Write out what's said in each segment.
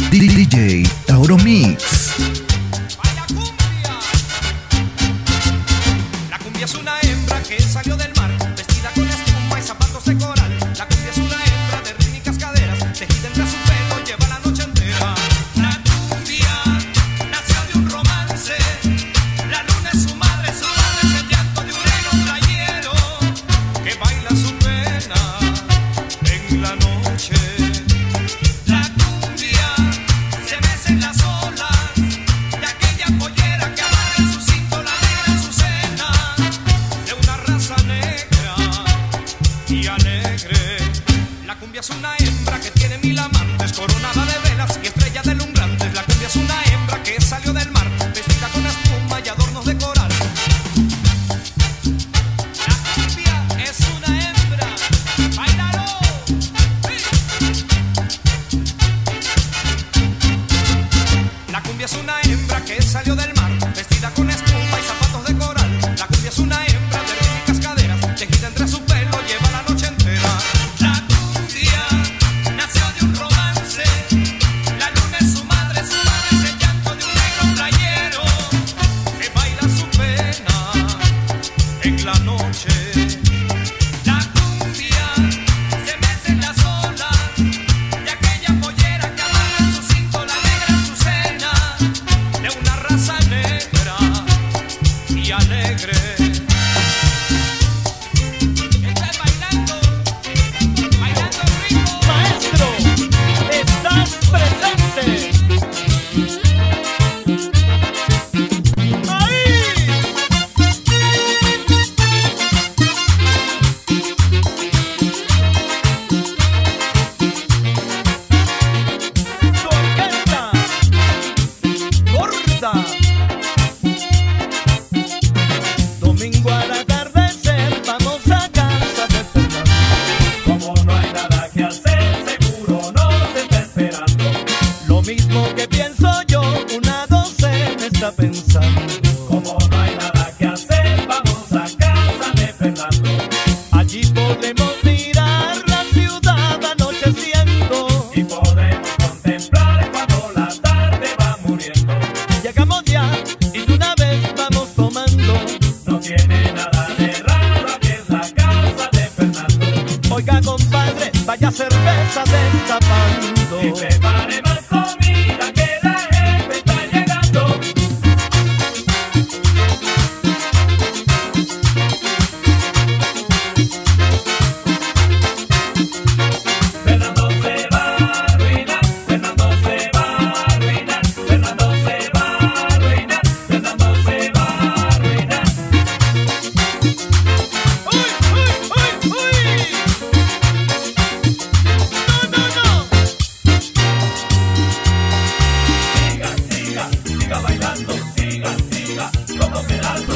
DJ Tauro Mix. La cumbia es una hembra que salió del mar, vestida con espuma y zapatos de coral. La cumbia es una hembra de rítmicas caderas, tejida entre su pelo, lleva la noche entera. La cumbia nació de un romance, la luna es su madre es el llanto de un negro playero que baila su pena en la noche. La cumbia se mece en las olas de aquella pollera que amarra en su cinto la negra azucena de una raza negra y alegre. La cumbia es una hembra que tiene 1000 amantes, coronada de velas y estrellas deslumbrantes. La cumbia es una hembra que salió del mar, vestida con espuma y adornos de coral. La cumbia es una hembra, ¡báilalo! La cumbia es una hembra que salió del mar, vestida con espuma y zapatos de coral. La cumbia es una hembra de rítmicas caderas, tejida entre su pelo, lleva la noche entera. La cumbia nació de un romance, la luna es su madre es el llanto de un negro playero que baila su pena en la noche. La cumbia se mece en las olas de aquella pollera que amarra en su cinto la negra azucena de una raza negra y alegre. Estás bailando, bailando rico. Maestro, estás presente. ¡Ahí! Tu orquesta gorda. Domingo al atardecer vamos a casa de Fernando. Como no hay nada que hacer, seguro nos está esperando. Lo mismo que pienso yo, una docena está pensando. Como no hay nada que hacer, vamos a casa de Fernando. Allí podemos mirar la ciudad anocheciendo. Y podemos contemplar cuando la tarde va muriendo. Llegamos ya y de una vez vamos tomando. No tiene nada de raro, aquí es la casa de Fernando. Oiga compadre, vaya cerveza destapando. Y prepare más comida que la gente está llegando. Fernando se va a arruinar, Fernando se va a arruinar, Fernando se va a arruinar, Fernando se va a arruinar. ¡Uy, uy, uy, uy! ¡No, no, no! Siga, siga bailando, siga, como Gerardo.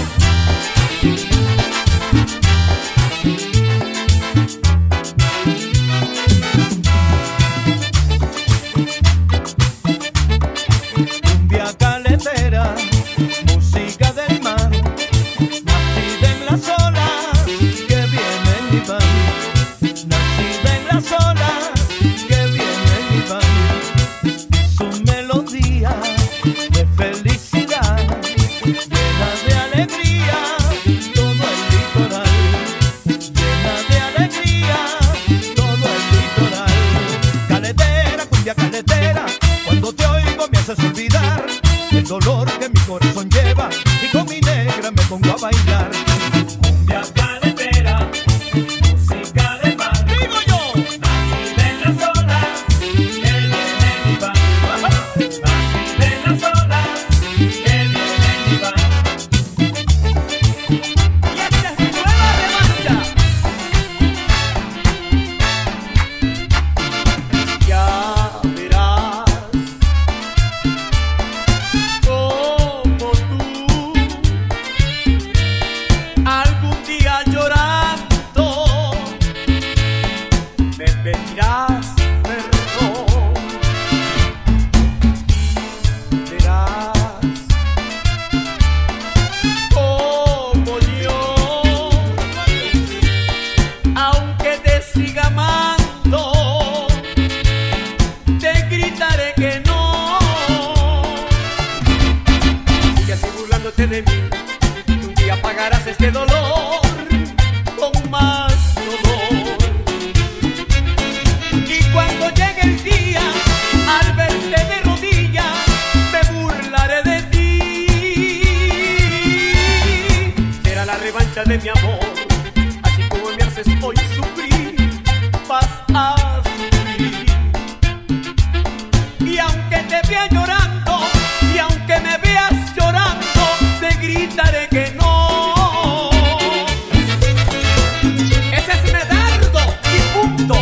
Cumbia caletera, música del mar, nacida en las olas que vienen y van. Nacida en las olas que vienen y van. Su melodía de felicidad, llena de alegría, todo el litoral. Llena de alegría, todo el litoral. Caletera, cumbia caletera, cuando te oigo me haces olvidar el dolor que mi corazón lleva y con mi negra me pongo a bailar. Cumbia caletera, música del mar. ¡Digo yo! Nacida en las olas que vienen y van. Nacida en las olas que vienen y van. Y esta es mi nueva revancha. Ya verás como tú algún día llorando me pedirás perdón. Verás como yo, aunque te siga amando, te gritaré que no. vida de mi amor. Así como me haces hoy sufrir, vas a sufrir. Y aunque te vea llorando, y aunque me veas llorando, te gritaré que no. Ese es Medardo y punto.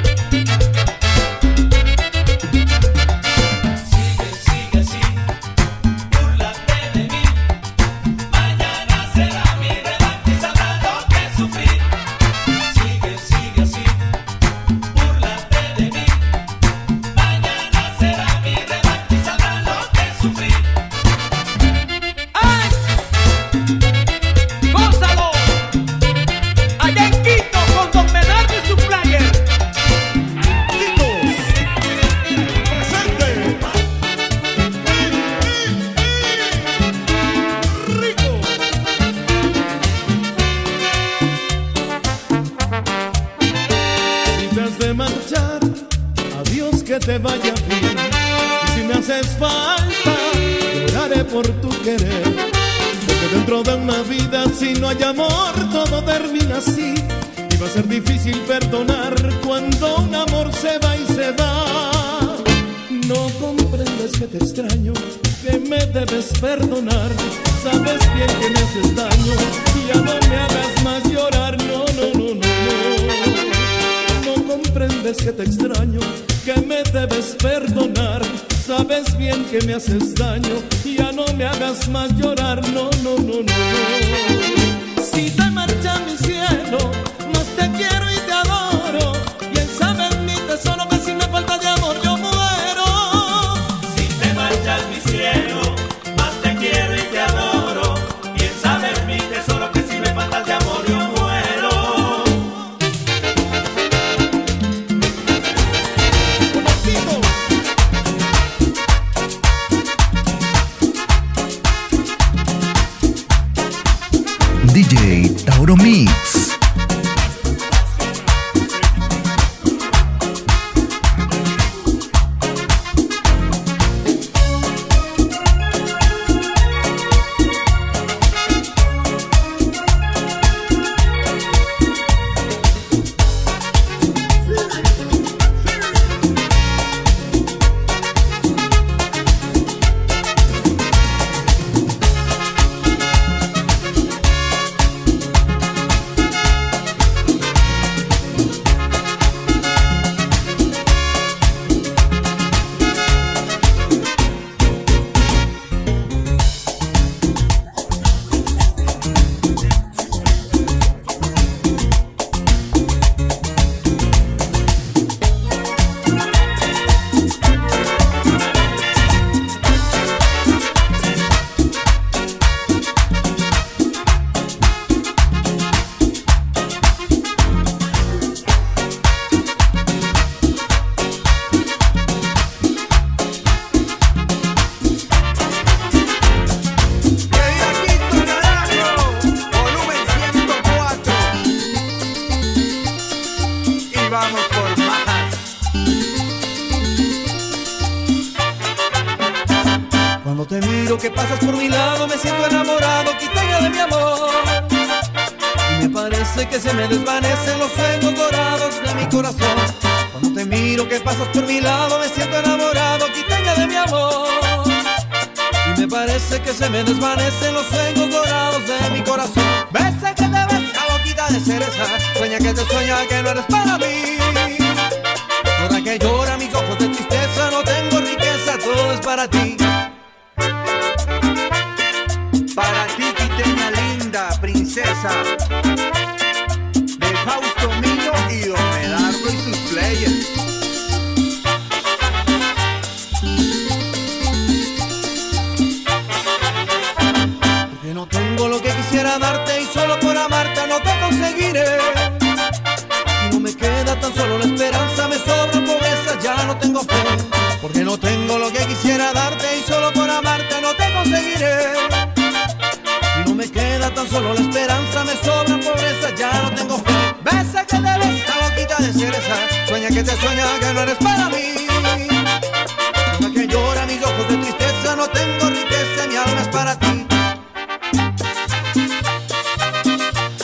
Sigue, sigue así, búrlate de mí. Mañana será mi revancha y sabrás lo que sufrir. Sigue, sigue así, búrlate de mí. Mañana será mi revancha y sabrás lo que sufrir. ¡Ay! ¡Gózalo! Allá en Quito con Don Medardo y su flyer. Si te has de marchar, adiós, que te vaya bien. Y si me haces falta, lloraré por tu querer. Porque dentro de una vida, si no hay amor, todo termina así. Y va a ser difícil perdonar cuando un amor se va y se va. No comprendes que te extraño, que me debes perdonar. Sabes bien que me haces daño, ya no me hagas más llorar. No, no, no, no, no. No comprendes que te extraño, que me debes perdonar. Sabes bien que me haces daño, ya no me hagas más llorar. No, no, no, no, no. Si te marcha mi cielo, más te quiero y te adoro. Y él sabe en mi tesoro que si me falta de amor yo muero. Si te marchas mi cielo, más te quiero y te adoro. Y él sabe mi tesoro que si me faltas de amor yo muero. DJ Tauro Mix. Vamos por más. Cuando te miro que pasas por mi lado, me siento enamorado, quitalla de mi amor. Y me parece que se me desvanecen los sueños dorados de mi corazón. Cuando te miro que pasas por mi lado, me siento enamorado, quitalla de mi amor. Y me parece que se me desvanecen los sueños dorados de mi corazón. Besa que te ves, la boquita de cereza. Sueña que te sueña que no eres para mí. Llora que llora mis ojos de tristeza. No tengo riqueza, todo es para ti. Para ti, quiteña linda, princesa. De Fausto Millo y Don Medardo y sus players. Porque no tengo lo que quisiera darte y solo por amarte no te conseguiré. Y no me queda tan solo la esperanza, me sobra pobreza, ya no tengo fe. Porque no tengo lo que quisiera darte y solo por amarte no te conseguiré. Y no me queda tan solo la esperanza, me sobra pobreza, ya no tengo fe. Besa que te ves, la boquita de cereza. Sueña que te sueña que no eres para mí. Llora que llora mis ojos de tristeza. No tengo riqueza, mi alma es para ti.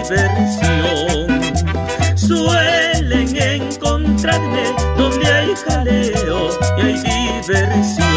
diversión. Suelen encontrarme donde hay jaleo y hay diversión.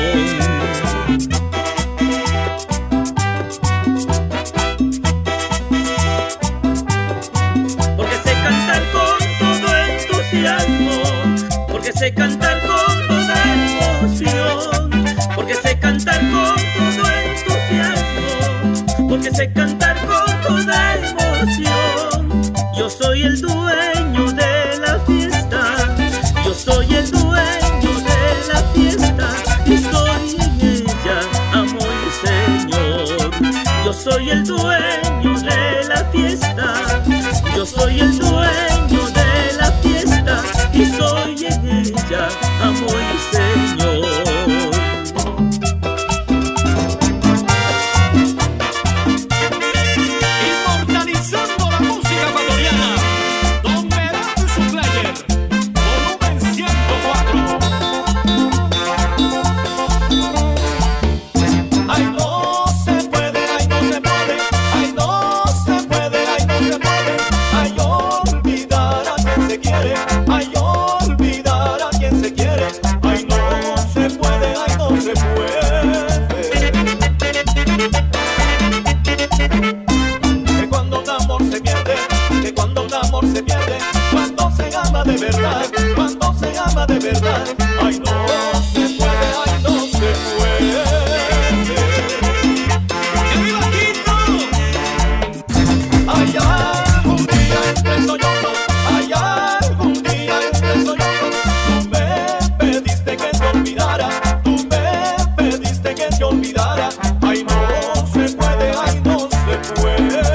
Porque sé cantar con todo entusiasmo, porque sé cantar con toda emoción, porque sé cantar con todo entusiasmo, porque sé cantar con toda emoción. Yo soy el dueño de la fiesta, yo soy el dueño de la fiesta, y soy en ella amo y señor. Yo soy el dueño de la fiesta, yo soy el dueño de la fiesta, y soy en ella amo y señor. Inmortalizando la música ecuatoriana, Don Merato y su player, volumen 104. Ay, no se puede, ay, no se puede, ay, no se puede, ay, no se puede, ay, olvidar a quien se quiere, ay, olvidar a quien se quiere, ay, no se puede, ay, no se puede. Que cuando un amor se pierde, que cuando un amor se pierde, cuando se ama de verdad, cuando se ama de verdad, ay, no se puede, ay, no se puede. ¡Que viva Quito! Hay algún día entre sollozos, hay algún día entre sollozos, tú me pediste que te olvidara, tú me pediste que te olvidara, ay, no se puede, ay, no se puede.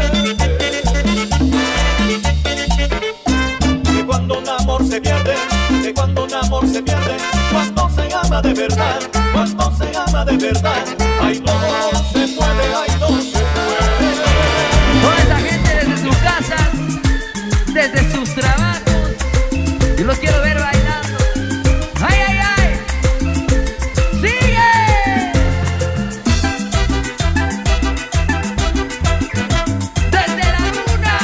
Que cuando un amor se pierde, que cuando un amor se pierde, cuando se ama de verdad, cuando se ama de verdad, ay, no se puede, ay, no se puede. Toda esa gente desde sus casas, desde sus trabajos, yo los quiero ver bailando. ¡Ay, ay, ay! ¡Sigue! Desde la luna,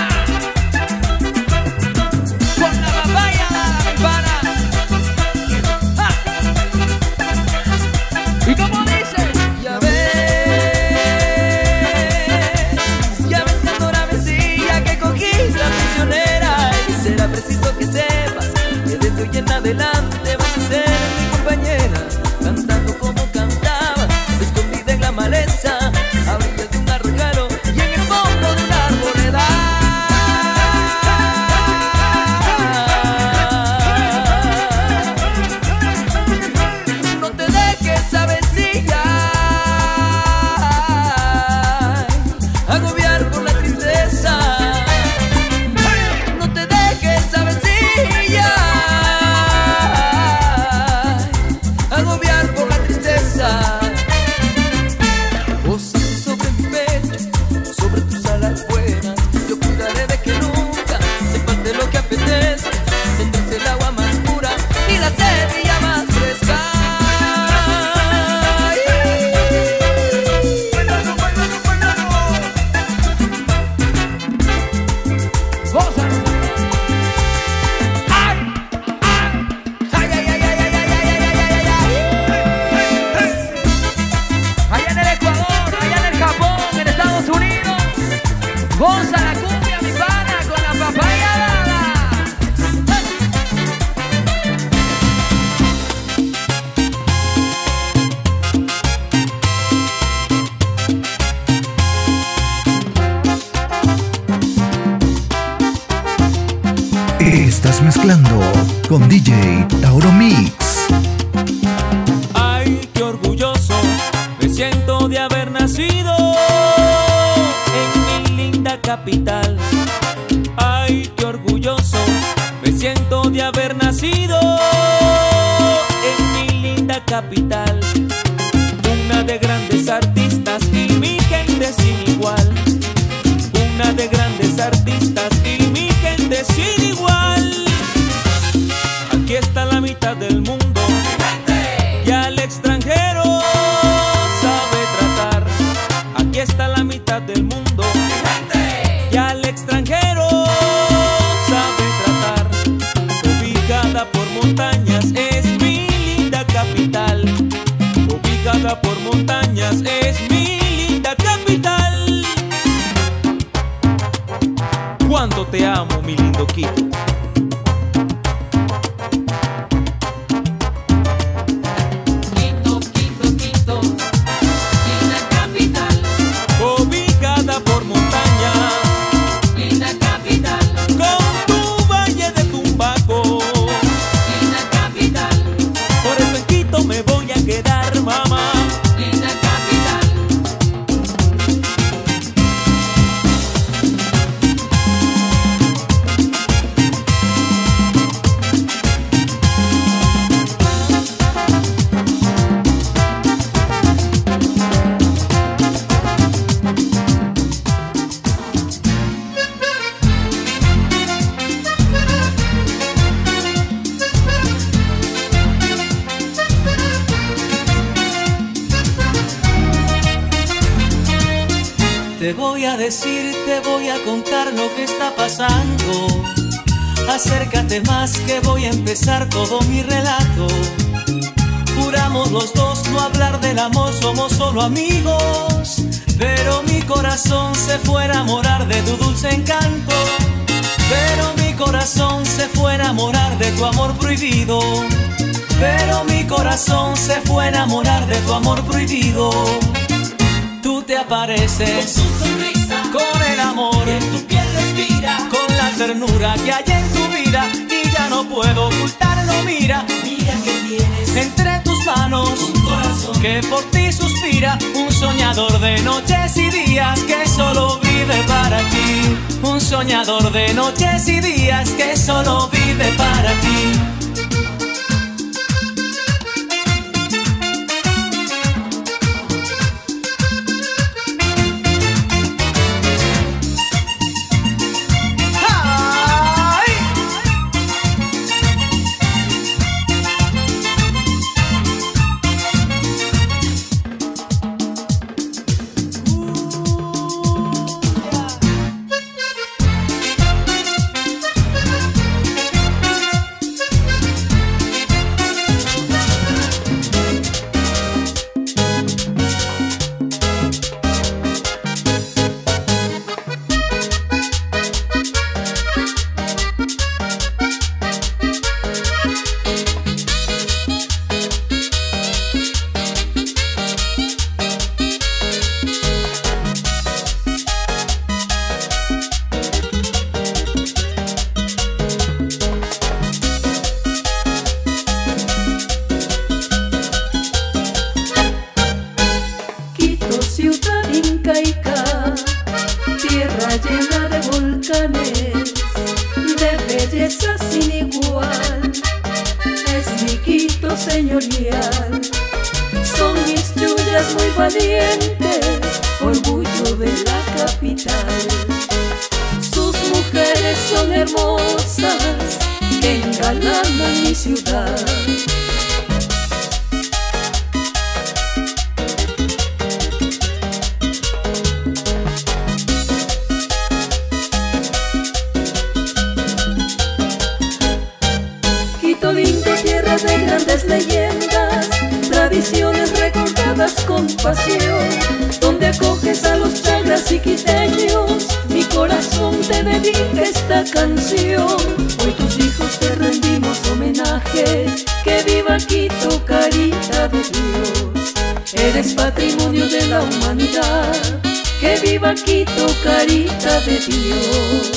con la papaya dada, mi pana. ¡Ah! ¿Y cómo dice? Ya ves dando la mesilla que cogí la prisionera, y será preciso que sepas que desde hoy en adelante vas a ser mi compañera, cantando como cantaba, escondida en la maleza, a orillas de un arroyuelo y en el fondo de una arboleda. No te dejes avecillar, agobiar por la tristeza. No te dejes avecillar, agobiar por la tristeza. Posate sobre mi pecho, sobre tus alas buenas, yo cuidaré de que nunca te falte lo que apetece. Tendrás el agua más pura y la semilla más fresca. ¡Goza! ¡Ay! ¡Ay, ay, ay, ay, ay, ay, ay, ay, ay! Allá en el Ecuador, allá en el Japón, en Estados Unidos, goza la cumbia, mi pana, con la papaya dada. Estás mezclando con DJ Tauro Mix. Ay, qué orgulloso me siento de haber nacido en mi linda capital. Ay, qué orgulloso me siento de haber nacido en mi linda capital. Una de grandes artistas y mi gente sin igual. Una de grandes artistas y mi gente sin igual. Aquí está la mitad del mundo y al extranjero sabe tratar. Aquí está la mitad del mundo y al te amo, mi lindo Quito. Quito, Quito, Quito, linda capital, Cobijada por montañas, linda capital, con tu valle de Tumbaco. linda capital, Por eso en Quito me voy a quedar, mamá. linda capital. Te voy a decir, te voy a contar lo que está pasando. Acércate más que voy a empezar todo mi relato. Juramos los dos no hablar del amor, somos solo amigos. Pero mi corazón se fue a enamorar de tu dulce encanto. Pero mi corazón se fue a enamorar de tu amor prohibido. Pero mi corazón se fue a enamorar de tu amor prohibido. Tú te apareces Con tu sonrisa, con el amor, en tu piel respira, con la ternura que hay en tu vida y ya no puedo ocultarlo, mira, mira que tienes entre tus manos un corazón que por ti suspira, un soñador de noches y días que solo vive para ti, un soñador de noches y días que solo vive para ti. incaica, tierra llena de volcanes, de belleza sin igual, es mi Quito señorial. Son mis chullas muy valientes, orgullo de la capital. Sus mujeres son hermosas, que engalanan mi ciudad. Quito lindo, tierra de grandes leyendas, tradiciones recordadas con pasión, donde acoges a los chagras y quiteños. Mi corazón te dedica esta canción. Hoy tus hijos te rendimos homenaje. Que viva Quito, carita de Dios. Eres patrimonio de la humanidad. Que viva Quito, carita de Dios.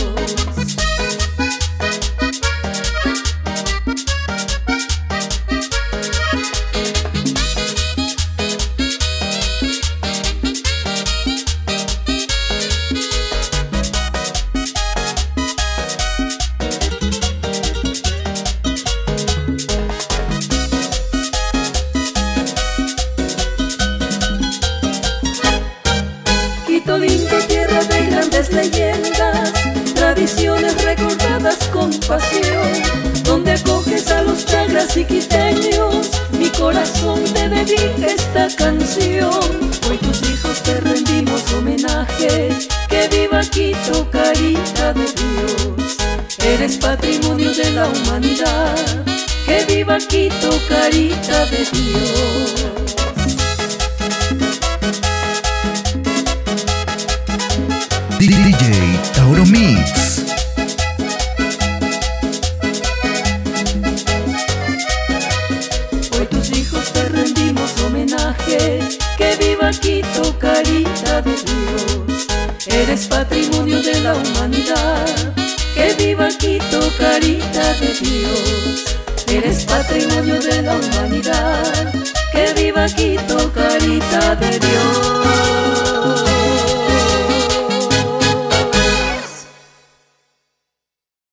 Quito lindo, tierra de grandes leyendas, tradiciones recordadas con pasión, donde acoges a los chagras y quiteños. Mi corazón te dedica esta canción. Hoy tus hijos te rendimos homenaje. Que viva Quito, carita de Dios. Eres patrimonio de la humanidad. Que viva Quito, carita de Dios. DJ Tauro Mix. grite que viva Quito, carita de Dios. Eres patrimonio de la humanidad. Que viva Quito, carita de Dios. Eres patrimonio de la humanidad. Que viva Quito, carita de Dios.